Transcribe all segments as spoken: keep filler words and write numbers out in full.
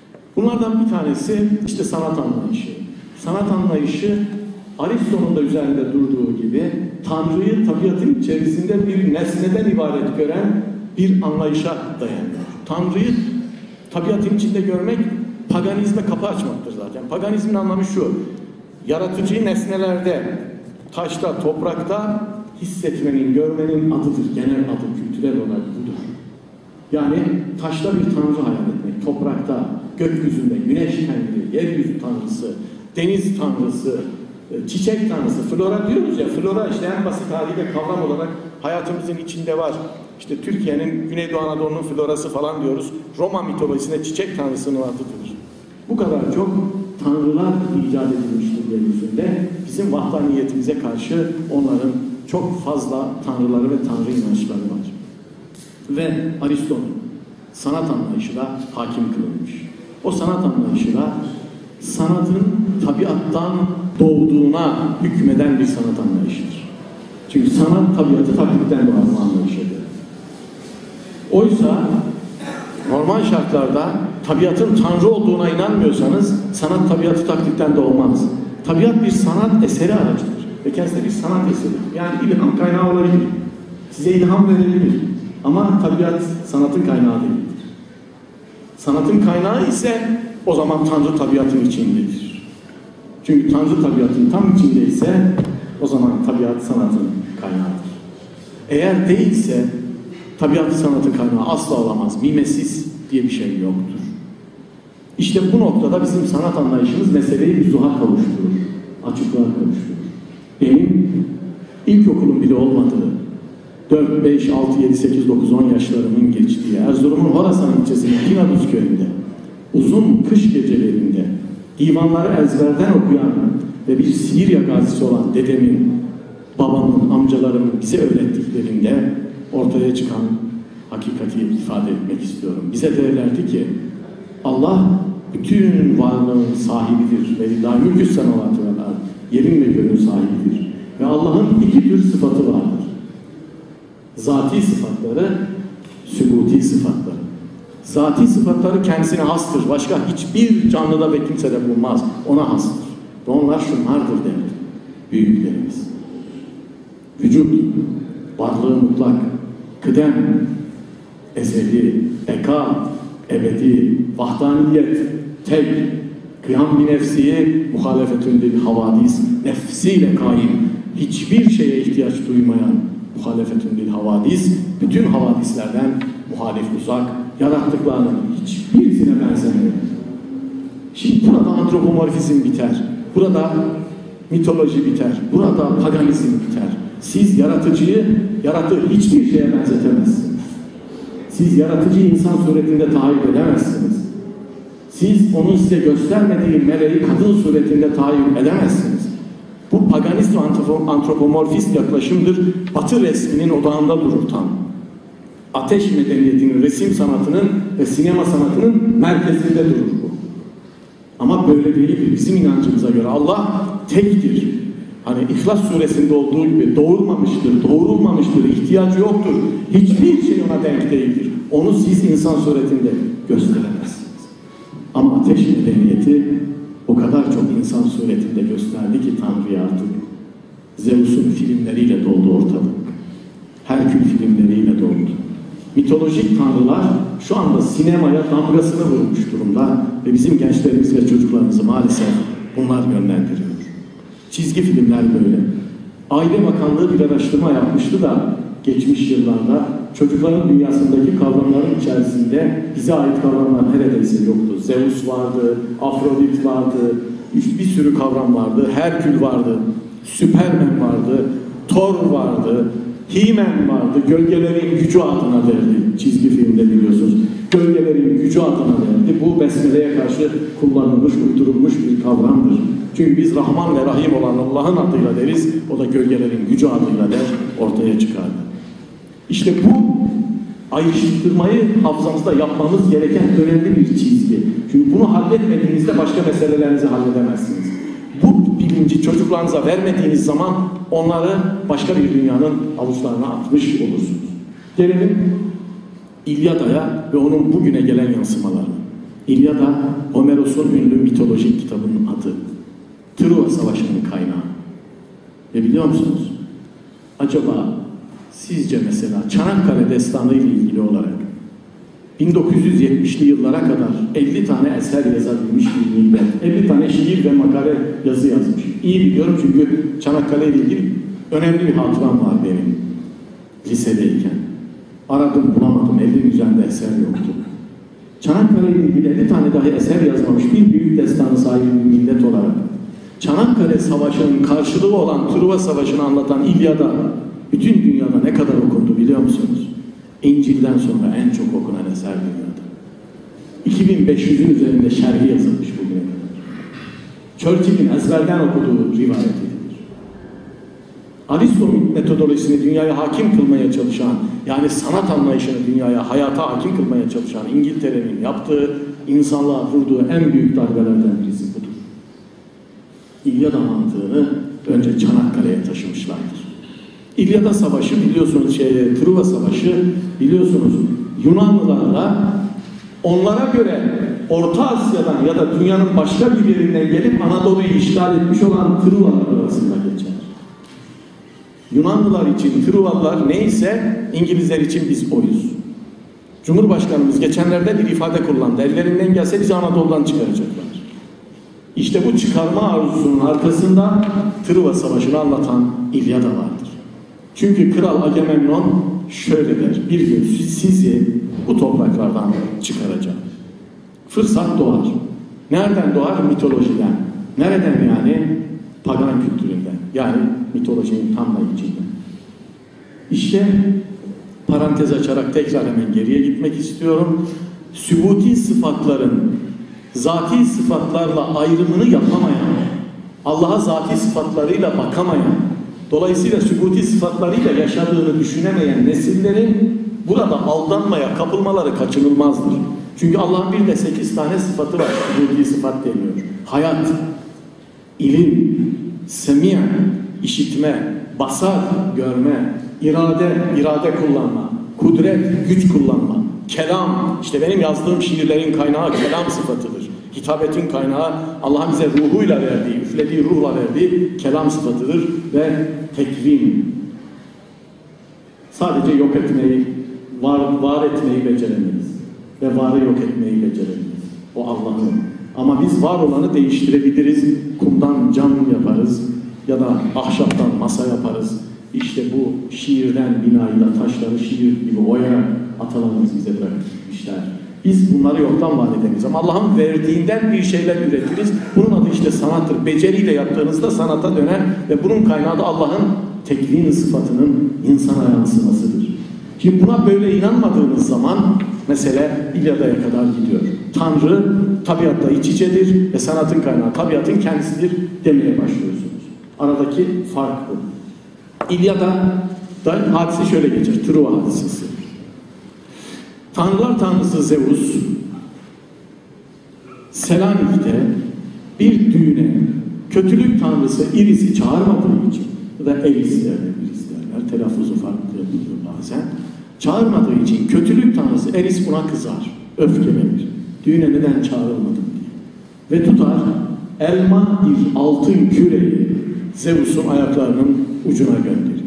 Bunlardan bir tanesi işte sanat anlayışı. Sanat anlayışı Aristo'nun da üzerinde durduğu gibi Tanrı'yı tabiatın içerisinde bir nesneden ibaret gören bir anlayışa dayanıyor. Tanrı'yı tabiatın içinde görmek paganizme kapı açmaktır zaten. Paganizmin anlamı şu: yaratıcıyı nesnelerde, taşta, toprakta hissetmenin, görmenin adıdır. Genel adı, kültürel olarak budur. Yani taşta bir tanrı hayal etmek, toprakta, gökyüzünde güneş tanrı, yeryüzü tanrısı, deniz tanrısı, çiçek tanrısı, flora diyoruz ya, flora işte en basit haliyle kavram olarak hayatımızın içinde var. İşte Türkiye'nin, Güneydoğu Anadolu'nun florası falan diyoruz. Roma mitolojisinde çiçek tanrısının adıdır. Bu kadar çok tanrılar icat edilmiştir yeryüzünde. Bizim vahdaniyetimize karşı onların çok fazla tanrıları ve tanrı inançları var. Ve Aristo'nun sanat anlayışı da hakim kılınmış. O sanat anlayışı da sanatın tabiattan doğduğuna hükmeden bir sanat anlayışıdır. Çünkü sanat tabiatı taklitten doğan anlayışıdır. Oysa normal şartlarda tabiatın tanrı olduğuna inanmıyorsanız sanat tabiatı taklitten doğmaz. Tabiat bir sanat eseri aracıdır ve kendisi de bir sanat eseri. Yani ilham kaynağı olabilir. Size ilham verebilir. Ama tabiat sanatın kaynağı değildir. Sanatın kaynağı ise o zaman Tanrı tabiatın içindedir. Çünkü Tanrı tabiatın tam içindeyse o zaman tabiat sanatın kaynağıdır. Eğer değilse tabiat sanatın kaynağı asla olamaz. Mimesis diye bir şey yoktur. İşte bu noktada bizim sanat anlayışımız meseleyi vüzuha kavuşturur. Açıklığa kavuşturur. Benim ilkokulun bile olmadığı dört, beş, altı, yedi, sekiz, dokuz, on yaşlarımın geçtiği Erzurum'un Horasan ilçesinin Kinaduz köyünde uzun kış gecelerinde divanları ezberden okuyan ve bir Sibirya gazisi olan dedemin, babamın, amcalarımın bize öğrettiklerinde ortaya çıkan hakikati ifade etmek istiyorum. Bize derlerdi ki Allah bütün varlığın sahibidir. Ve lillahi mülkü semavati vel ard. Yerin ve göğün sahibidir. Ve Allah'ın iki tür sıfatı vardır. Zati sıfatları, sübuti sıfatları. Zati sıfatları kendisine hastır. Başka hiçbir canlıda ve kimsede bulunmaz. Ona hastır. Ve onlar şunlardır derdi büyüklerimiz. Vücut, varlığı mutlak, kıdem, ezeli, beka, ebedi, vahdaniyet, tek, kıyam bir nefsiye, muhalefetün lil havadis, nefsiyle kaim, hiçbir şeye ihtiyaç duymayan muhalefetün lil havadis, bütün havadislerden muhalif uzak, yarattıklarının hiçbirisine benzemiyor. Şimdi burada antropomorfizm biter, burada mitoloji biter, burada paganizm biter. Siz yaratıcıyı yarattığı hiçbir şeye benzetemezsiniz. Siz yaratıcıyı insan suretinde tahayyül edemezsiniz. Siz onun size göstermediği meleği kadın suretinde tahayyül edemezsiniz. Bu paganist ve antropomorfist yaklaşımdır. Batı resminin odağında durur tam. Ateş medeniyetinin, resim sanatının ve sinema sanatının merkezinde durur bu. Ama böyle değil. Bizim inancımıza göre Allah tektir. Hani İhlas suresinde olduğu gibi doğurmamıştır, doğurulmamıştır, ihtiyacı yoktur. Hiçbir şey ona denk değildir. Onu siz insan suretinde gösteremezsiniz. Ama ateş medeniyeti o kadar çok insan suretinde gösterdi ki Tanrı'ya artık. Zeus'un filmleriyle doldu ortalık. Herkül filmleriyle doldu. Mitolojik tanrılar şu anda sinemaya damgasını vurmuş durumda ve bizim gençlerimiz ve çocuklarımızı maalesef bunlar yönlendiriyor. Çizgi filmler böyle. Aile Bakanlığı bir araştırma yapmıştı da geçmiş yıllarda çocukların dünyasındaki kavramların içerisinde bize ait kavramlar neredeyse yoktu. Zeus vardı, Afrodit vardı, bir sürü kavram vardı, Herkül vardı, Süpermen vardı, Thor vardı, He-Man vardı, gölgelerin gücü adına verdi. Çizgi filmde biliyorsunuz. Gölgelerin gücü adına verdi. Bu besmeleye karşı kullanılmış, uydurulmuş bir kavramdır. Çünkü biz Rahman ve Rahim olan Allah'ın adıyla deriz, o da gölgelerin gücü adıyla der, ortaya çıkardı. İşte bu ayrıştırmayı hafızamızda yapmamız gereken önemli bir çizgi. Çünkü bunu halletmediğinizde başka meselelerinizi halledemezsiniz. Bu bilinci çocuklarınıza vermediğiniz zaman onları başka bir dünyanın avuçlarına atmış olursunuz. Gelelim İlyada'ya ve onun bugüne gelen yansımalarına. İlyada, Homeros'un ünlü mitolojik kitabının adı. Truva Savaşı'nın kaynağı. Ve biliyor musunuz? Acaba sizce mesela Çanakkale Destanı ile ilgili olarak bin dokuz yüz yetmişli yıllara kadar elli tane eser yazabilmiş bir millet, elli tane şiir ve makale yazı yazmış. İyi biliyorum çünkü Çanakkale ile ilgili önemli bir hatıram var benim lisedeyken. Aradım bulamadım, ellinin üzerinde eser yoktu. Çanakkale ile ilgili elli tane dahi eser yazmamış bir büyük destanı sahibi bir millet olarak Çanakkale Savaşı'nın karşılığı olan Truva Savaşı'nı anlatan İlyada bütün dünyada ne kadar okundu biliyor musunuz? İncil'den sonra en çok okunan eser dünyada. iki bin beş yüzün üzerinde şerhi yazılmış bugüne kadar. Churchill'in ezberden okuduğu rivayet edilir. Aristo metodolojisini dünyaya hakim kılmaya çalışan, yani sanat anlayışını dünyaya, hayata hakim kılmaya çalışan İngiltere'nin yaptığı, insanlığa vurduğu en büyük darbelerden birisi budur. İlyada mantığını önce Çanakkale'ye taşımışlardır. İlyada Savaşı biliyorsunuz, şey, Truva Savaşı biliyorsunuz Yunanlılarla onlara göre Orta Asya'dan ya da dünyanın başka bir yerinden gelip Anadolu'yu işgal etmiş olan Truvalar arasında geçer. Yunanlılar için Truvalılar neyse İngilizler için biz oyuz. Cumhurbaşkanımız geçenlerde bir ifade kullandı. Ellerinden gelse bizi Anadolu'dan çıkaracaklar. İşte bu çıkarma arzusunun arkasında Truva Savaşı'nı anlatan İlyada vardır. Çünkü Kral Agamemnon şöyle der: bir gün sizi bu topraklardan çıkaracağım. Fırsat doğar. Nereden doğar? Mitolojiden. Nereden yani? Pagan kültüründen. Yani mitolojinin tam da içinden. İşte parantez açarak tekrar hemen geriye gitmek istiyorum. Sübuti sıfatların zati sıfatlarla ayrımını yapamayan, Allah'a zati sıfatlarıyla bakamayan, dolayısıyla sübuti sıfatlarıyla yaşadığını düşünemeyen nesillerin burada aldanmaya kapılmaları kaçınılmazdır. Çünkü Allah'ın bir de sekiz tane sıfatı var. Sübuti sıfat deniyor. Hayat, ilim, semî, işitme, basar, görme, irade, irade kullanma, kudret, güç kullanma, kelam, işte benim yazdığım şiirlerin kaynağı kelam sıfatıdır. Hitabetin kaynağı Allah'ın bize ruhuyla verdiği, üflediği ruhla verdiği kelam sıfatıdır ve tekvin. Sadece yok etmeyi, var, var etmeyi beceremeyiz. Ve varı yok etmeyi beceremeyiz. O Allah'ın. Ama biz var olanı değiştirebiliriz. Kumdan cam yaparız ya da ahşaptan masa yaparız. İşte bu şiirden binayı da taşları şiir gibi oyarak atalarımız bize bırakmışlar. Biz bunları yoktan var edemeyiz. Ama Allah'ın verdiğinden bir şeyler üretiriz. Bunun adı işte sanattır. Beceriyle yaptığınızda sanata döner ve bunun kaynağı da Allah'ın tekvin sıfatının insana yansımasıdır. Şimdi buna böyle inanmadığınız zaman mesele İlyada'ya kadar gidiyor. Tanrı tabiatla iç içedir ve sanatın kaynağı tabiatın kendisidir demeye başlıyorsunuz. Aradaki fark bu. İlyada'da hadise şöyle geçer. Truva hadisesi. Tanrılar tanrısı Zeus Selanik'te bir düğüne kötülük tanrısı Iris'i çağırmadığı için, ya da Eris derler, Iris derler, telaffuzu farklı yapılıyor bazen. Çağırmadığı için kötülük tanrısı Eris buna kızar, öfkelenir. Düğüne neden çağrılmadım diye. Ve tutar elma bir altın küreyi Zeus'un ayaklarının ucuna gönderir.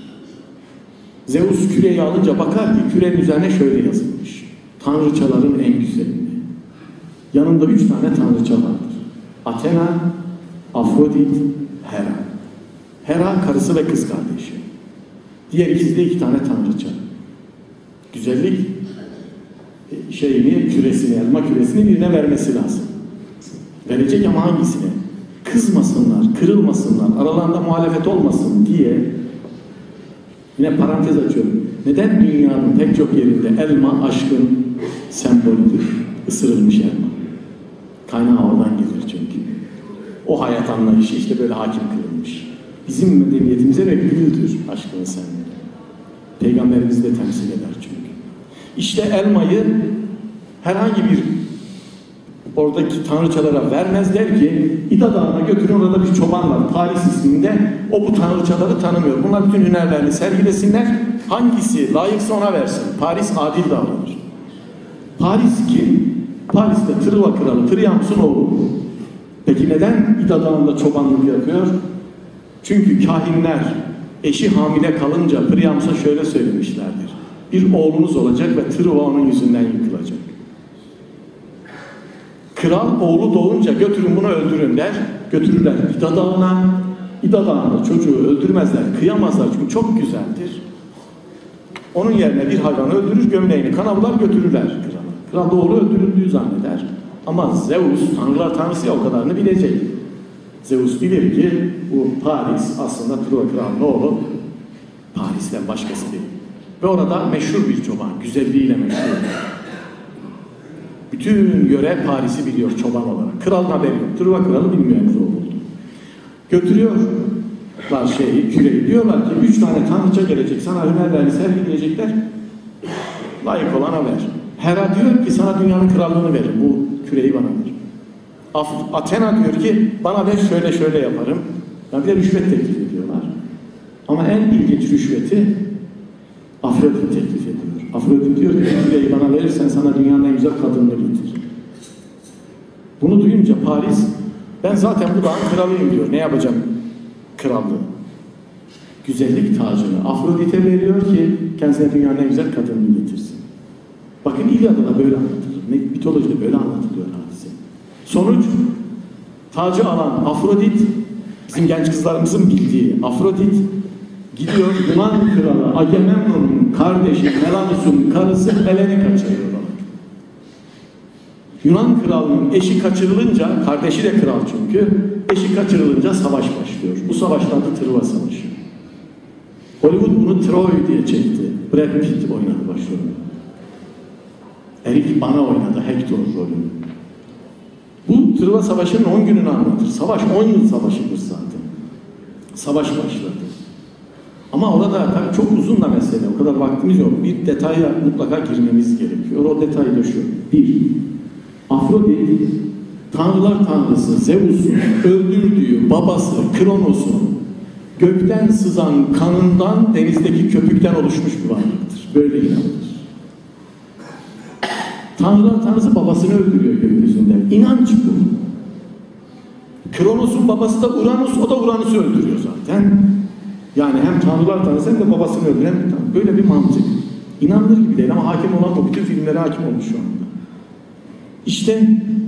Zeus küreyi alınca bakar ki kürenin üzerine şöyle yazılmış: tanrıçaların en güzelini. Yanında üç tane tanrıça vardır. Athena, Afrodit, Hera. Hera karısı ve kız kardeşi. Diğer ikisi de iki tane tanrıça. Güzellik şeyini, küresini, elma küresini birine vermesi lazım. Verecek ama hangisine? Kızmasınlar, kırılmasınlar, aralarında muhalefet olmasın diye. Yine parantez açıyorum. Neden dünyanın pek çok yerinde elma aşkın sembolüdür? Isırılmış elma. Kaynağı oradan gelir çünkü. O hayat anlayışı işte böyle hakim kılınmış. Bizim medeniyetimize ve güldür aşkın sembolü. Peygamberimizi de temsil eder çünkü. İşte elmayı herhangi bir oradaki tanrıçalara vermez, der ki İda Dağı'na götürün, orada bir çoban var Paris isminde, o bu tanrıçaları tanımıyor. Bunlar bütün hünerlerini sergilesinler, hangisi layıksa ona versin. Paris adil davranır. Paris kim? Paris'te Truva kralı Priams'un oğlu. Peki neden İda Dağı'nda çobanlık yapıyor? Çünkü kahinler eşi hamile kalınca Priams'a şöyle söylemişlerdir. Bir oğlunuz olacak ve Truva onun yüzünden yıkılacak. Kral oğlu doğunca götürün bunu öldürün der. Götürürler İda Dağı'na. İda Dağı'nda çocuğu öldürmezler, kıyamazlar çünkü çok güzeldir. Onun yerine bir hayvanı öldürür, gömleğini kanavlar götürürler krala. Kral da oğlu öldürüldüğü zanneder. Ama Zeus, tanrılar tanrısı ya o kadarını bilecek. Zeus bilir ki bu Paris aslında Truva kralının oğlu, Paris'ten başkası değil. Ve orada meşhur bir çoban, güzelliğiyle meşhur. Bütün yöre Paris'i biliyor çoban olarak. Kralın haberi yok. Truva kralı bilmiyor henüz oğlu oldu. Götürüyorlar şeyi, küreyi. Diyorlar ki üç tane tanrıça gelecek. Sana hünerlerini sergileyecekler. Layık olana ver. Hera diyor ki sana dünyanın krallığını verin. Bu küreyi bana ver. Athena diyor ki bana ver şöyle şöyle yaparım. Yani bir de rüşvet teklif ediyorlar. Ama en ilginç rüşveti Afrodit teklif ediyor. Afrodit diyor ki küreyi bana verirsen sana dünyanın en güzel kadınını getir. Bunu duyunca Paris ben zaten bu dağın kralıyım diyor. Ne yapacağım krallığı? Güzellik tacını Afrodit'e veriyor ki kendisine dünyanın en güzel kadınını getirsin. Bakın İlyada'da da böyle anlatılır. Mitolojide böyle anlatılıyor hadise. Sonuç tacı alan Afrodit, bizim genç kızlarımızın bildiği Afrodit gidiyor Yunan kralı Agamemnon'un kardeşi Menelaus'un karısı Helen'i kaçırıyor. Yunan kralının eşi kaçırılınca, kardeşi de kral çünkü, eşi kaçırılınca savaş başlıyor. Bu savaşta adı Truva Savaşı. Hollywood bunu Troy diye çekti. Brad Pitt oynadı başrolünü. Eric Bana oynadı Hector rolünü. Bu Truva Savaşı'nın on gününü anlatır. Savaş on yıl savaşıdır zaten. Savaş başladı. Ama orada tabii çok uzun da mesele. O kadar vaktimiz yok. Bir detaya mutlaka girmemiz gerekiyor. O detay da şu. Bir, Afrodit, tanrılar tanrısı Zeus'un öldürdüğü babası Kronos'un gökten sızan kanından denizdeki köpükten oluşmuş bir varlıktır. Böyle inanılır. Tanrılar tanrısı babasını öldürüyor gökyüzünde. İnanç bu. Kronos'un babası da Uranus, o da Uranus'u öldürüyor zaten. Yani hem tanrılar tanrısı hem de babasını öldüren bir tanrı. Böyle bir mantık. İnanılır gibi değil ama hakim olan o bütün filmlere hakim olmuş şu anda. İşte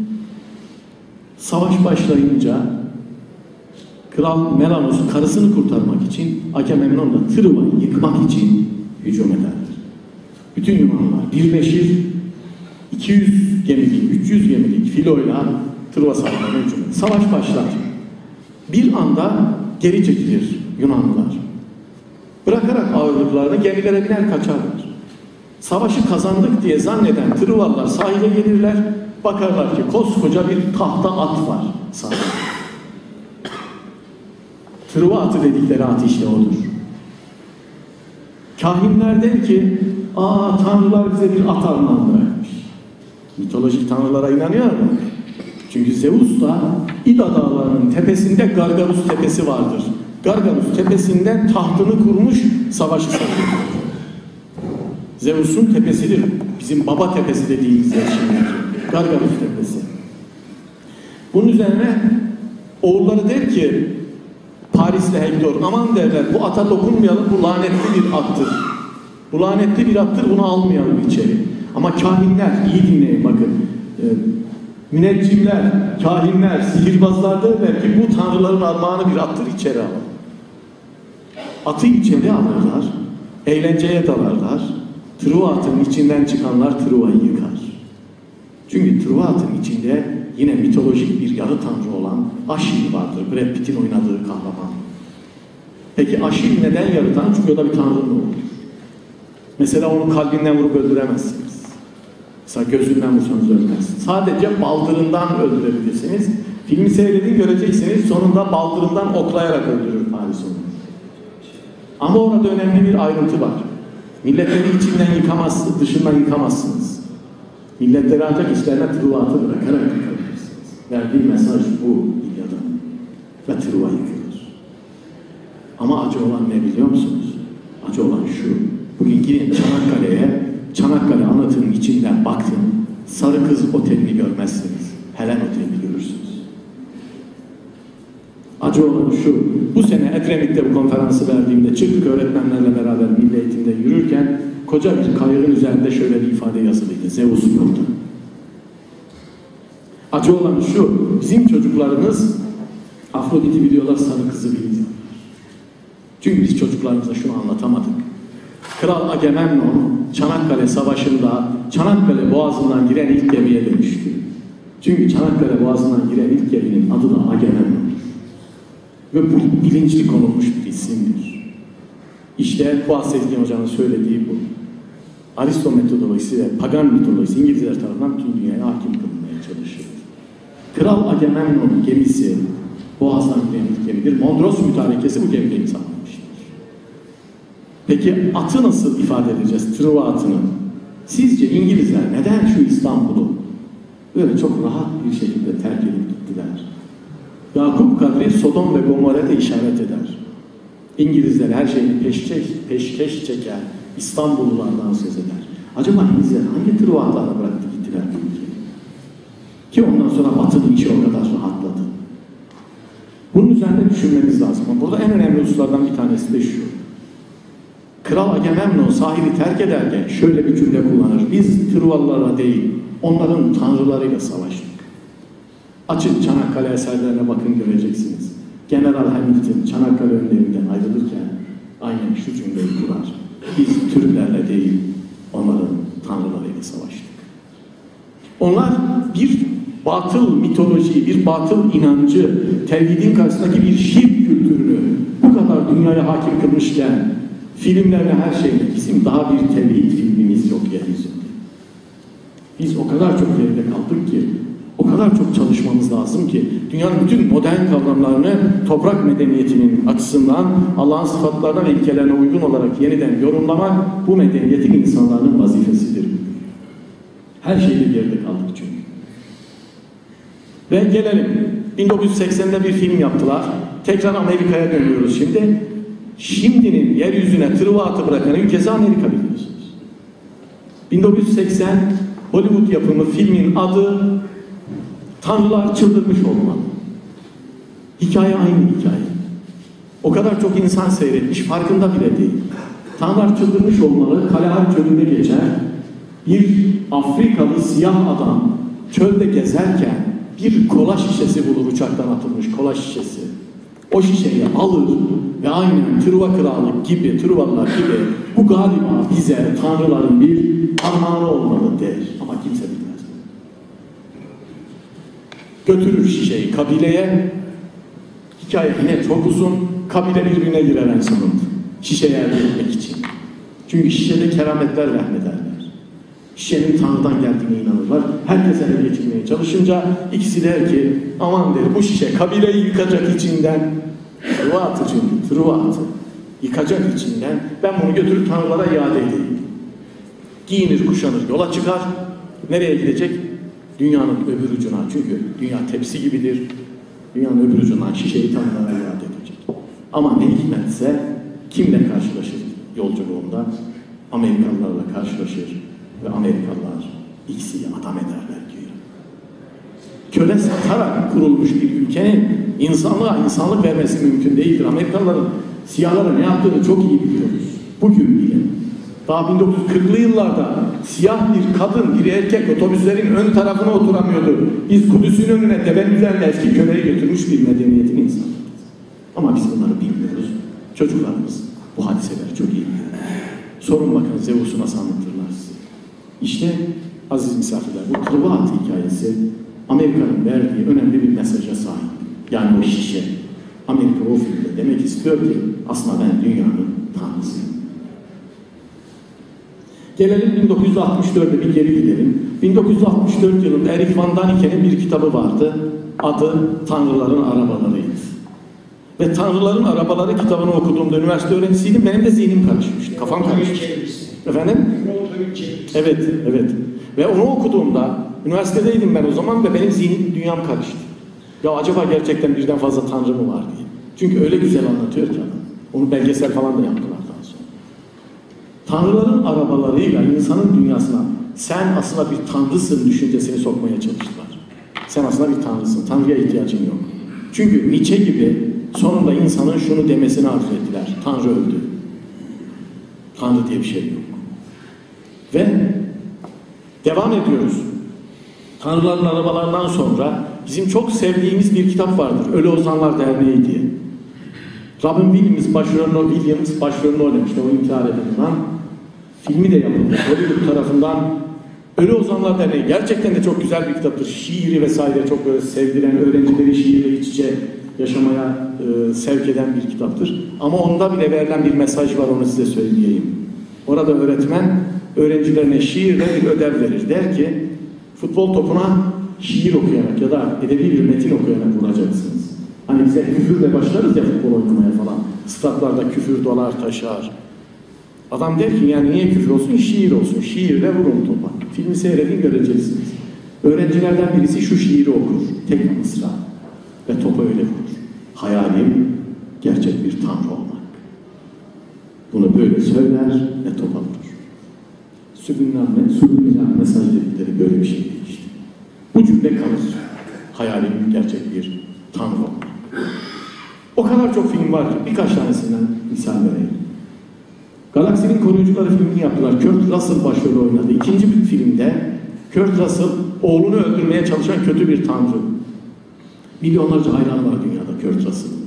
savaş başlayınca Kral Menelaus karısını kurtarmak için Agamemnon da Truva'yı yıkmak için hücum ederler. Bütün Yunanlar birleşir, iki yüz gemilik, üç yüz gemilik filoyla Truva sahibine hücum eder. Savaş başlar. Bir anda geri çekilir Yunanlılar. Bırakarak ağırlıklarını gemilere biner kaçarlar. Savaşı kazandık diye zanneden Truvalılar sahile gelirler, bakarlar ki koskoca bir tahta at var sahilde. Truva atı dedikleri at işte odur. Kahinler der ki, aa tanrılar bize bir at armağan bırakmış. Mitolojik tanrılara inanıyor mu? Çünkü Zeus da İda dağlarının tepesinde Gargarus tepesi vardır. Gargarus tepesinde tahtını kurmuş, savaşı savunuyor. Zeus'un tepesidir. Bizim baba tepesi dediğimiz yer şimdi. Gargarus tepesi. Bunun üzerine oğulları der ki Paris'le Hector aman derler bu ata dokunmayalım, bu lanetli bir attır. Bu lanetli bir attır, bunu almayalım içeri. Ama kahinler, iyi dinleyin bakın. E, müneccimler, kahinler, sihirbazlar derler ki bu tanrıların armağanı bir attır, içeri alalım. Atı içeri alırlar, eğlenceye dalarlar. Truva atının içinden çıkanlar Truva'yı yıkar. Çünkü Truva atının içinde yine mitolojik bir yarı tanrı olan Aşil vardır. Brad Pitt'in oynadığı kahraman. Peki Aşil neden yarı tanrı? Çünkü o da bir tanrının oğlu. Mesela onu kalbinden vurup öldüremezsiniz. Mesela gözünden vursanız öldüremezsiniz. Sadece baldırından öldürebilirsiniz. Filmi seyredin göreceksiniz. Sonunda baldırından oklayarak öldürür Paris onu. Ama orada önemli bir ayrıntı var. Milletleri içinden yıkamazsınız, dışından yıkamazsınız. Milletleri ancak içlerine Truva atı bırakarak yıkabilirsiniz. Verdiği mesaj bu İlyada'nın. Ve Truva yıkılır. Ama acı olan ne biliyor musunuz? Acı olan şu. Bugün gidin Çanakkale'ye, Çanakkale anıtının içinden baktım. Sarı Kız Oteli'ni görmezsiniz. Helen Oteli'ni görürsünüz. Acı olan şu, bu sene Edremit'te bu konferansı verdiğimde çıktık öğretmenlerle beraber milli eğitimde yürürken koca bir kayığın üzerinde şöyle bir ifade yazılıydı. Zeus burada. Acı olan şu, bizim çocuklarımız Afrodit'i biliyorlar, Sarı Kız'ı biliyorlar. Çünkü biz çocuklarımıza şunu anlatamadık. Kral Agamemnon Çanakkale Savaşı'nda Çanakkale Boğazı'ndan giren ilk gemiye dönüştü. Çünkü Çanakkale Boğazı'ndan giren ilk geminin adı da Agamemnon. Ve bu bilinçli konulmuş bir isimdir. İşte Fuat Sezgin Hoca'nın söylediği bu. Aristo metodolojisi ve pagan mitolojisi İngilizler tarafından tüm dünyaya hakim kılınmaya çalışıyor. Kral Agamemnon gemisi Boğaz'dan giren ilk gemidir. Mondros mütarekesi bu gemide imzalanmıştır. Peki atı nasıl ifade edeceğiz? Truva atını. Sizce İngilizler neden şu İstanbul'u böyle çok rahat bir şekilde terk edip gittiler? Yakup Kadri Sodom ve Gomorra'da işaret eder. İngilizler her şeyi peşkeş, peşkeş çeker, İstanbullulardan söz eder. Acaba İngilizler hangi Truva atlarına bıraktı gittiler bu ülkeyi? Ki ondan sonra Batı'nın işi o kadar rahatladı. Bunun üzerinde düşünmemiz lazım. Ama burada en önemli hususlardan bir tanesi de şu. Kral Agamemnon sahili terk ederken şöyle bir cümle kullanır. Biz Truvalılarla değil, onların tanrılarıyla savaştık. Açın Çanakkale eserlerine bakın, göreceksiniz. General Hamilton Çanakkale önlerinden ayrılırken aynen şu cümleyi kurar. Biz Türklerle değil, onların tanrılarıyla savaştık. Onlar bir batıl mitolojiyi, bir batıl inancı, tevhidin karşısındaki bir şirk kültürünü bu kadar dünyaya hakim kılmışken filmlerle her şeyle bizim daha bir tevhid filmimiz yok yeryüzünde. Biz o kadar çok geride kaldık ki, o kadar çok çalışmamız lazım ki dünyanın bütün modern kavramlarını toprak medeniyetinin açısından Allah'ın sıfatlarına ve ilkelerine uygun olarak yeniden yorumlamak bu medeniyetin insanların vazifesidir. Her şeyde geride kaldık çünkü. Ve gelelim. bin dokuz yüz seksende bir film yaptılar. Tekrar Amerika'ya dönüyoruz şimdi. Şimdinin yeryüzüne Truva atı bırakan ülkesi Amerika, biliyorsunuz. bin dokuz yüz seksen Hollywood yapımı filmin adı Tanrılar Çıldırmış Olmalı. Hikaye aynı hikaye. O kadar çok insan seyretmiş, farkında bile değil. Tanrılar Çıldırmış Olmalı, Kalahari Çölü'nde geçer. Bir Afrikalı siyah adam çölde gezerken bir kola şişesi bulur, uçaktan atılmış kola şişesi. O şişeyi alır ve aynen Truva Kralı gibi, Truvalılar gibi bu galiba bize tanrıların bir armağanı olmalı der. Ama kimse bilmez. Götürür şişeyi kabileye. Hikaye yine çok uzun. Kabile birbirine girer en sonunda. Şişeyi elde etmek için. Çünkü şişede kerametler vehmederler. Şişenin Tanrı'dan geldiğine inanırlar. Herkes ele geçirmeye çalışınca ikisi der ki aman der, bu şişe kabileyi yıkacak içinden. Truva atı çünkü, Truva atı. Yıkacak içinden. Ben bunu götürüp Tanrılara iade edeyim. Giyinir, kuşanır, yola çıkar. Nereye gidecek? Dünyanın öbür ucuna. Çünkü dünya tepsi gibidir. Dünyanın öbür ucundan şişeyi Tanrılara iade edecek. Ama ne hikmetse kimle karşılaşır yolculuğunda? Amerikalılarla karşılaşır. Ve Amerikalılar ikisiyi adam ederler diyor. Köle satarak kurulmuş bir ülkenin insanlığa insanlık vermesi mümkün değildir. Amerikalıların siyahlara ne yaptığını çok iyi biliyoruz. Bugün bile. Daha bin dokuz yüz kırklı yıllarda siyah bir kadın, bir erkek otobüslerin ön tarafına oturamıyordu. Biz Kudüs'ün önüne devenin üzerine eski köleyi götürmüş bir medeniyetin insanı. Ama biz bunları bilmiyoruz. Çocuklarımız bu hadiseleri çok iyi biliyor. Sorun bakın Zeus'u nasıl anlatırlar size. İşte aziz misafirler, bu Truva atı hikayesi Amerika'nın verdiği önemli bir mesaja sahip. Yani o şişe. Amerika o filmde demek istiyor ki aslında ben dünyanın tanrısıyım. Gelelim bin dokuz yüz altmış dört'e bir geri gidelim. bin dokuz yüz altmış dört yılında Erich von Daniken'in bir kitabı vardı. Adı Tanrıların Arabalarıydı. Ve Tanrıların Arabaları kitabını okuduğumda üniversite öğrencisiydim. Benim de zihnim karışmıştı. Kafam karışmıştı. Efendim? Evet, evet. Ve onu okuduğumda, üniversitedeydim ben o zaman ve benim zihnim, dünyam karıştı. Ya acaba gerçekten birden fazla Tanrı mı var diye. Çünkü öyle güzel anlatıyor ki adam. Onu belgesel falan da yaptılar daha sonra. Tanrıların arabalarıyla insanın dünyasına sen aslında bir tanrısın düşüncesini sokmaya çalıştılar. Sen aslında bir tanrısın, Tanrı'ya ihtiyacın yok. Çünkü Nietzsche gibi sonunda insanın şunu demesini arzu ettiler: Tanrı öldü. Tanrı diye bir şey yok. Ve devam ediyoruz. Tanrıların arabalarından sonra bizim çok sevdiğimiz bir kitap vardır. Ölü Ozanlar Derneği diye. Robin Williams başrolünü, Williams başrolünü oynamıştı. O intihar edilen. Filmi de yapıldı. Hollywood tarafından. Ölü Ozanlar Derneği gerçekten de çok güzel bir kitaptır. Şiiri vesaire çok böyle sevdiren, öğrencileri şiirle iç içe yaşamaya e, sevk eden bir kitaptır. Ama onda bile verilen bir mesaj var, onu size söyleyeyim. Orada öğretmen öğrencilerine şiirle bir ödev verir. Der ki, futbol topuna şiir okuyarak ya da edebi bir metin okuyarak vuracaksınız. Hani bize küfürle başlarız ya futbol oynamaya falan. Statlarda küfür dolar taşar. Adam der ki, yani niye küfür olsun? Şiir olsun. Şiirle vurun topa. Filmi seyredin, göreceksiniz. Öğrencilerden birisi şu şiiri okur. Tek mısra. Ve topa öyle vurur. Hayalim gerçek bir tanrı olmak. Bunu böyle söyler ve topa vurur. Subliminal, subliminal mesaj dedikleri böyle bir şey değil işte. Bu cümle kalır. Hayalim gerçek bir tanrı olmak. O kadar çok film var ki birkaç tanesinden misal vereyim. Galaksinin Koruyucuları filmini yaptılar. Kurt Russell başrolü oynadı. İkinci bir filmde Kurt Russell oğlunu öldürmeye çalışan kötü bir tanrı. Milyonlarca hayranı var dünyada Kurt Russell'ın.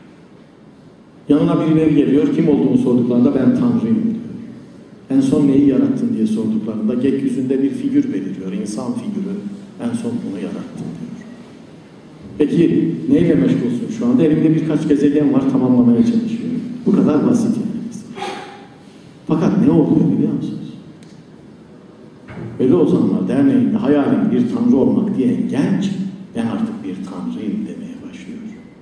Yanına birileri geliyor. Kim olduğunu sorduklarında ben tanrıyım diyor. En son neyi yarattın diye sorduklarında gökyüzünde bir figür beliriyor. İnsan figürü. En son bunu yarattım diyor. Peki neyle meşgulsün? Şu anda elimde birkaç gezegen var, tamamlamaya çalışıyorum. Bu kadar basit yani. Fakat ne oluyor biliyor musunuz? Ölü Ozanlar Derneği'nde hayalim bir tanrı olmak diyen genç, ben artık bir tanrıyım demeye başlıyor.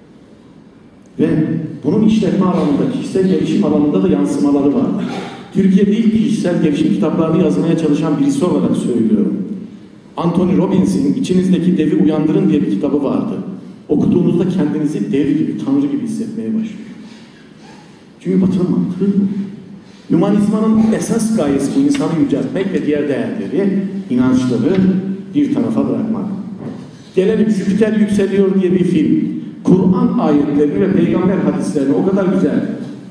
Ve bunun işletme alanında, kişisel gelişim alanında da yansımaları var. Türkiye'de ilk kişisel gelişim kitaplarını yazmaya çalışan birisi olarak söylüyorum. Anthony Robbins'in İçinizdeki Devi Uyandırın diye bir kitabı vardı. Okuduğunuzda kendinizi dev gibi, tanrı gibi hissetmeye başlıyor. Çünkü Batı'nın mantığı bu. Hümanizmanın esas gayesi bu, insanı yüceltmek ve diğer değerleri, inançları bir tarafa bırakmak. Gelelim Jüpiter Yükseliyor diye bir film. Kur'an ayetlerini ve peygamber hadislerini o kadar güzel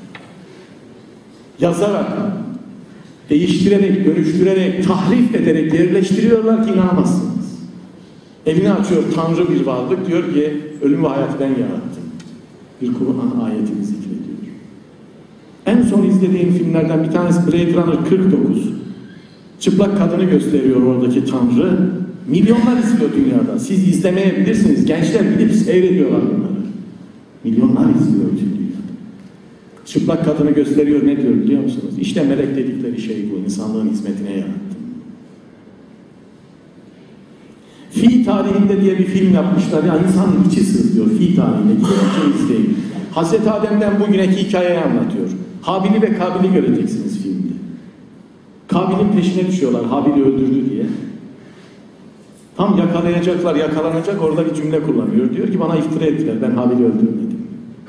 yazarak, değiştirerek, dönüştürerek, tahrif ederek yerleştiriyorlar ki inanamazsınız. Elini açıyor Tanrı bir varlık, diyor ki ölüm ve hayatı ben yarattım. Bir Kur'an ayetini zikrediyor. En son izlediğim filmlerden bir tanesi Blade Runner kırk dokuz. Çıplak kadını gösteriyor oradaki Tanrı. Milyonlar izliyor dünyada. Siz izlemeyebilirsiniz. Gençler gidip seyrediyorlar bunları. Milyonlar izliyor tüm dünyada. Çıplak kadını gösteriyor, ne diyor biliyor musunuz? İşte melek dedikleri şey bu. İnsanlığın hizmetine yarattım. Fi tarihinde diye bir film yapmışlar. Ya insanın içi sızlıyor. Fi tarihinde. Gidin izleyin. Hazreti Adem'den bugüneki hikayeyi anlatıyor. Habil'i ve Kabil'i göreceksiniz filmde. Kabil'in peşine düşüyorlar, Habil'i öldürdü diye. Tam yakalayacaklar, yakalanacak, orada bir cümle kullanıyor. Diyor ki bana iftira ettiler, ben Habil'i öldürmedim.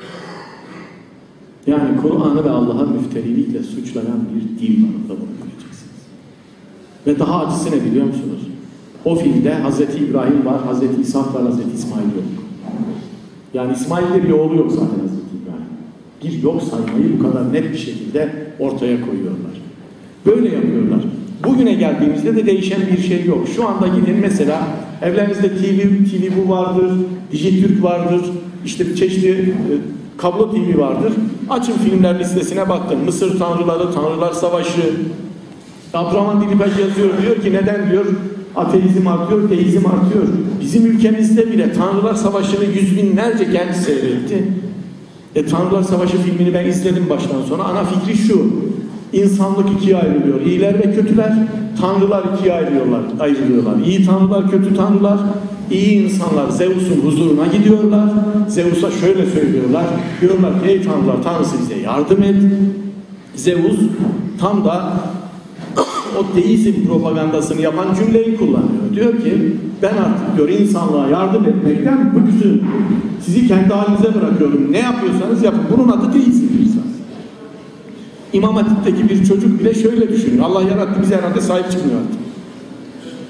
Yani Kur'an'ı ve Allah'a müfterilikle suçlayan bir dil var, orada bunu göreceksiniz. Ve daha acısı ne biliyor musunuz? O filmde Hazreti İbrahim var, Hazreti İshak var, Hazreti İsmail yok. Yani İsmail'de bir oğlu yok zaten Hazreti İbrahim. Bir yok saymayı bu kadar net bir şekilde ortaya koyuyorlar. Böyle yapıyorlar. Bugüne geldiğimizde de değişen bir şey yok. Şu anda gidin mesela evlerinizde T V, T V bu vardır, Dijitürk vardır, işte çeşitli e, kablo T V vardır. Açın filmler listesine bakın. Mısır Tanrıları, Tanrılar Savaşı. Abdurrahman Dilipek yazıyor, diyor ki neden diyor ateizm artıyor, teizm artıyor. Bizim ülkemizde bile Tanrılar Savaşı'nı yüz binlerce genç seyretti. E, Tanrılar Savaşı filmini ben izledim baştan sona. Ana fikri şu: İnsanlık ikiye ayrılıyor. İyiler ve kötüler. Tanrılar ikiye ayrılıyorlar. ayrılıyorlar. İyi tanrılar, kötü tanrılar. İyi insanlar Zeus'un huzuruna gidiyorlar. Zeus'a şöyle söylüyorlar. Diyorlar ki ey tanrılar, Tanrısı bize yardım et. Zeus tam da o deizm propagandasını yapan cümleyi kullanıyor. Diyor ki ben artık diyor insanlığa yardım etmekten bıktım. Sizi kendi halinize bırakıyorum. Ne yapıyorsanız yapın. Bunun adı deizmdir zaten. İmam Hatip'teki bir çocuk bile şöyle düşünüyor. Allah yarattı, bize herhalde sahip çıkmıyor artık.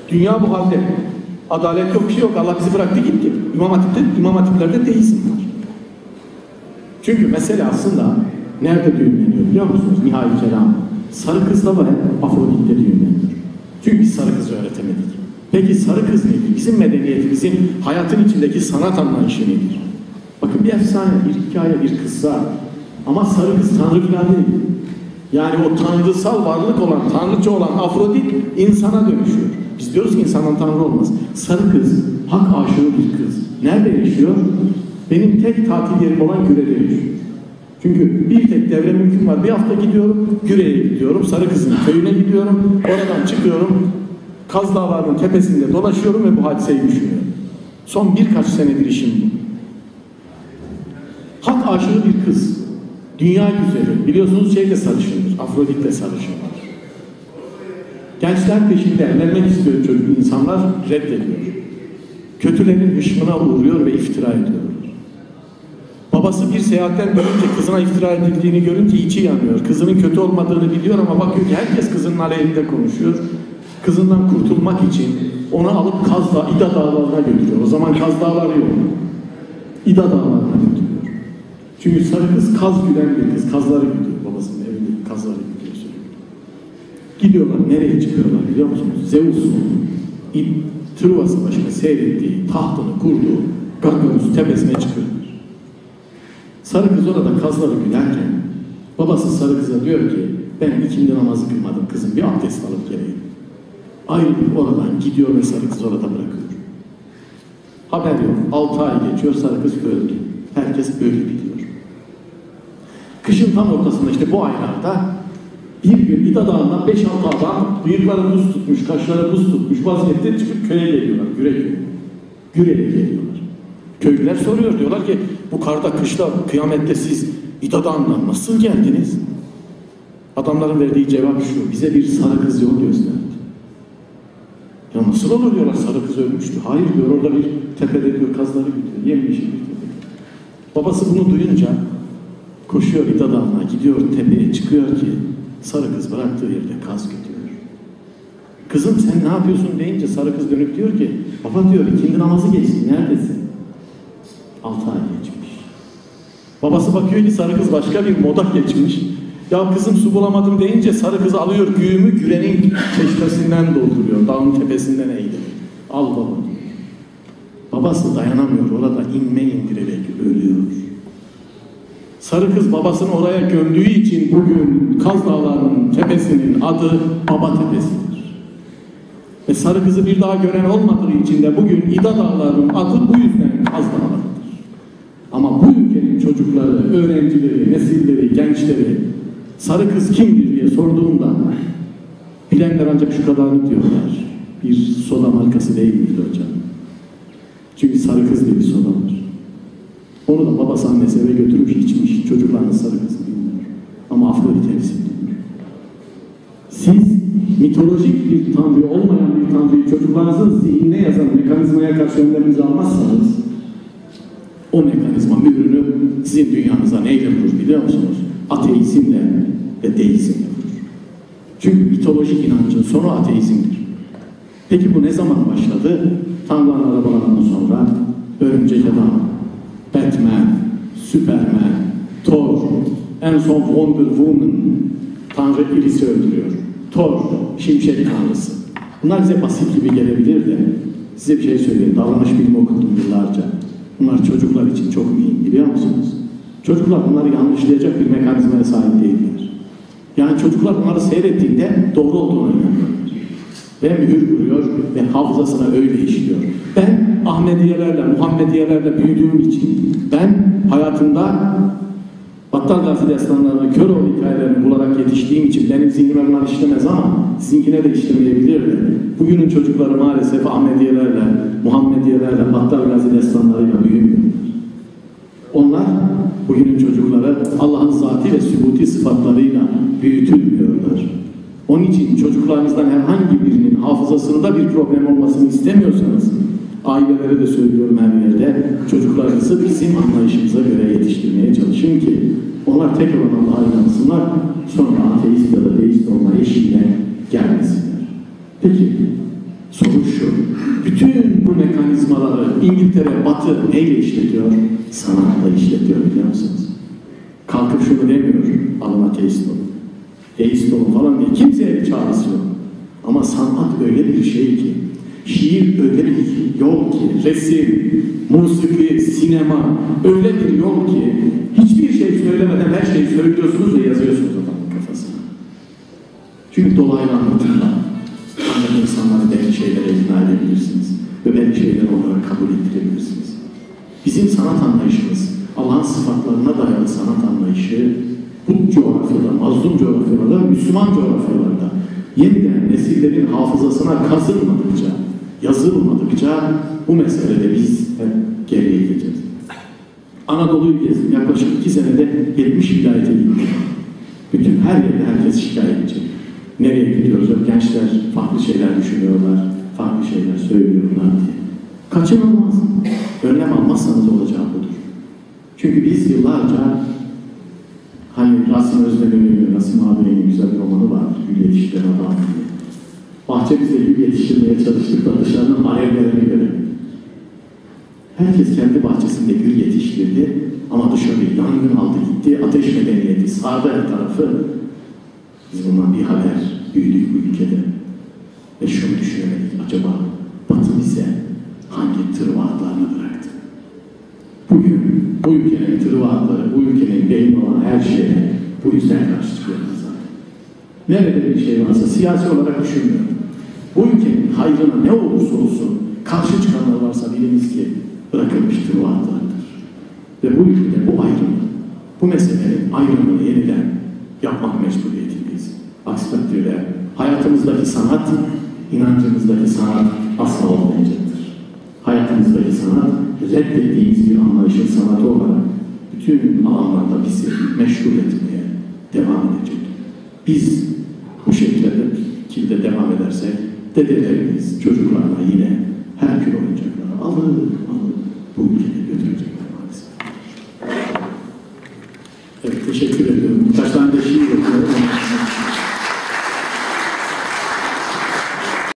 Dünya bu halde. Adalet yok, bir şey yok. Allah bizi bıraktı gitti. İmam Hatip'te, İmam Hatiplerde deizm var. Çünkü mesele aslında nerede düğümleniyor biliyor musunuz? Nihai kelam. Sarı kızla var hep Afrodit'te düğümleniyor. Çünkü biz sarı kızı öğretemedik. Peki sarı kız nedir? Bizim medeniyetimizin hayatın içindeki sanat anlayışı nedir? Bakın bir efsane, bir hikaye, bir kıssa. Ama sarı kız tanrı falan değil. Yani o tanrısal varlık olan, tanrıça olan Afrodit insana dönüşüyor. Biz diyoruz ki insandan tanrı olmaz. Sarı kız, hak aşığı bir kız. Nerede yaşıyor? Benim tek tatil yerim olan Güre'de yaşıyor. Çünkü bir tek devre mümkün var. Bir hafta gidiyorum, Güre'ye gidiyorum. Sarı kızın köyüne gidiyorum. Oradan çıkıyorum. Kaz Dağları'nın tepesinde dolaşıyorum ve bu hadiseyi düşünüyorum. Son birkaç senedir işim bu. Hak aşığı bir kız. Dünya güzeli. Biliyorsunuz şey de sarışındır. Afrodit de sarışındır. Gençler peşinde evlenmek istiyor çocuk insanlar reddediyor. Kötülerin hışmına uğruyor ve iftira ediyorlar. Babası bir seyahatten dönünce kızına iftira edildiğini görünce içi yanıyor. Kızının kötü olmadığını biliyor ama bakıyor ki herkes kızının aleyhinde konuşuyor. Kızından kurtulmak için onu alıp Kaz Dağı, İda Dağları'na götürüyor. O zaman Kaz Dağları yok. İda Dağları'na götürüyor. Çünkü sarı kız kaz gülen bir kız. Kazları gidiyor. Babasının evindeki kazları gidiyor. Gidiyorlar. Nereye çıkıyorlar biliyor musunuz? Zeus'un Truva Savaşı'nı seyrettiği, tahtını kurduğu Gargarus tepesine çıkıyorlar. Sarı kız orada kazları gülerken babası sarı kıza diyor ki ben ikindi namazı kılmadım kızım, bir abdest alıp geleyim. Ayrılıp oradan gidiyor ve sarı kız orada bırakıyor. Haber yok. Altı ay geçiyor, sarı kız öldü. Herkes böyle biliyor. Kışın tam ortasında işte bu aylarda bir gün İda Dağı'ndan beş altı adam bıyıkları buz tutmuş, kaşları buz tutmuş vaziyette çıkıp köye geliyorlar. Güre köyü. Güre'ye geliyorlar. Köylüler soruyor, diyorlar ki bu karda, kışta, kıyamette siz İda Dağı'ndan nasıl geldiniz? Adamların verdiği cevap şu: bize bir sarı kız yol gösterdi. Ya nasıl olur diyorlar, sarı kız ölmüştü. Hayır diyor, orada bir tepede diyor kazları gidiyor. Yemyeşil bir tepe. Babası bunu duyunca koşuyor İda Dağı'na, gidiyor tepeye, çıkıyor ki sarı kız bıraktığı yerde kaz gidiyor. Kızım sen ne yapıyorsun deyince sarı kız dönüp diyor ki baba diyor ikindi namazı geçti, neredesin? Altı ay geçmiş. Babası bakıyor ki sarı kız başka bir moda geçmiş. Ya kızım su bulamadım deyince sarı kız alıyor güğümü Güre'nin çeşmesinden dolduruyor. Dağın tepesinden eğilir. Al baba diyor. Babası dayanamıyor, orada inme indirerek ölüyor. Sarı kız babasını oraya gömdüğü için bugün Kaz Dağları'nın tepesinin adı Baba Tepesi'dir. Ve sarı kızı bir daha gören olmadığı için de bugün İda Dağları'nın adı bu yüzden Kaz Dağları'dır. Ama bu ülkenin çocukları, öğrencileri, nesilleri, gençleri sarı kız kimdir diye sorduğumda bilenler ancak şu kadarını diyorlar. Bir soda markası değil miydi hocam? Çünkü sarı kız diye bir soda var. Onu da babası annesi eve götürmüş içmiş. Çocuklarının sarı kızı bilmiyor. Ama Afrodit hepsi biliyor. Siz mitolojik bir tanrı, olmayan bir tanrıyı çocuklarınızın zihnine yazan mekanizmaya karşı önleminizi almazsanız o mekanizma mührünü sizin dünyanıza neyle vurur biliyor musunuz? Ateizmle ve deizmle vurur. Çünkü mitolojik inancın sonu ateizmdir. Peki bu ne zaman başladı? Tanrı'nın arabalarından sonra Örümcek Adam, Batman, Superman, Thor, en son Wonder Woman, Tanrı Iris'i öldürüyor. Thor, şimşek tanrısı. Bunlar bize basit gibi gelebilir de size bir şey söyleyeyim. Davranış bilimi okudum yıllarca. Bunlar çocuklar için çok mühim biliyor musunuz? Çocuklar bunları yanlışlayacak bir mekanizmaya sahip değiller. Yani çocuklar bunları seyrettiğinde doğru olduğunu inanıyorlar. Ve mühür vuruyor ve hafızasına öyle işliyor. Ben Ahmediyelerle, Muhammediyelerle büyüdüğüm için, ben hayatımda Battal Gazi destanlarını, Köroğlu hikayelerini bularak yetiştiğim için benim zihnime bunlar işlemez ama sizinkine de işlemeyebilirdi. Bugünün çocukları maalesef Ahmediyelerle, Muhammediyelerle, Battal Gazi destanlarıyla büyümüyorlar. Onlar, bugünün çocukları Allah'ın zati ve sübuti sıfatlarıyla büyütülmüyorlar. Onun için çocuklarınızdan herhangi birinin hafızasında bir problem olmasını istemiyorsanız, ailelere de söylüyorum her yerde, çocuklarınızı bizim anlayışımıza göre yetiştirmeye çalışın ki onlar tek olan Allah'a inansınlar, sonra ateist ya da deist olma eşiğine gelmesinler. Peki, soru İngiltere, Batı neyle işletiyor? Sanatla işletiyor, biliyor musunuz? Kalkıp şunu demiyor, alın ateist olun, deist olun falan diye. Kimseye bir çağrısı yok. Ama sanat öyle bir şey ki, şiir öyle bir yol ki, resim, musiki, sinema öyle bir yol ki, hiçbir şey söylemeden her şeyi söylüyorsunuz ve yazıyorsunuz adamın kafasına. Çünkü dolaylı anlatırlar. Ancak insanları belli şeylere ikna edebilirsiniz ve belli şeyleri onlara kabul ettirebilirsiniz. Bizim sanat anlayışımız, Allah'ın sıfatlarına dayalı sanat anlayışı, bu coğrafyada, mazlum coğrafyalarda, Müslüman coğrafyalarda yeniden nesillerin hafızasına kazınmadıkça, yazılmadıkça bu meselede biz hep geriye gideceğiz. Anadolu'yu gezdim. Yaklaşık iki senede yetmiş vilayete gittim. Bütün her yerde herkes şikayetçi. Nereye gidiyoruz? Gençler farklı şeyler düşünüyorlar, farklı şeyler söylüyorlar diye. Kaçınılmaz. Önlem almazsanız olacağı budur. Çünkü biz yıllarca hani Rasim Özdemir'in, Rasim abinin güzel bir romanı var. Gül yetiştiren adam diye. Bahçemizde gül yetiştirmeye çalıştık da dışarının alevlerini görelim. Herkes kendi bahçesinde gül yetiştirdi ama dışarı yangın aldı gitti, ateş medeniyeti sardı her tarafı. Biz bundan bir haber büyüdük bu ülkede. Ve şunu düşünemedik, acaba Batı bize hangi tırvağatlarını bıraktı? Bugün bu ülkenin tırvağatları, bu ülkenin beyin olan her şeye bu yüzden karşı çıkıyorlar zaten. Nerede bir şey varsa siyasi olarak düşünmüyorum. Bu ülkenin hayrına ne olursa olsun karşı çıkanlar varsa biliniz ki bırakılmış tırvağatlardır. Ve bu ülkede bu ayrım, bu meselenin ayrımını yeniden yapmak mecburiyetindeyiz. Aksi takdirde hayatımızdaki sanat, inancımızdaki sanat asla olmayacaktır. Hayatımızdaki sanat, reddettiğimiz bir anlayışın sanatı olarak bütün alanlarda bizi meşgul etmeye devam edecek. Biz bu şekilde devam edersek, dedelerimiz çocuklarla yine Herkül oyuncakları alır, alır, bu ülkeye götürecekler maalesef. Evet, teşekkür ediyorum. Birkaç tane de şiir okuyorum.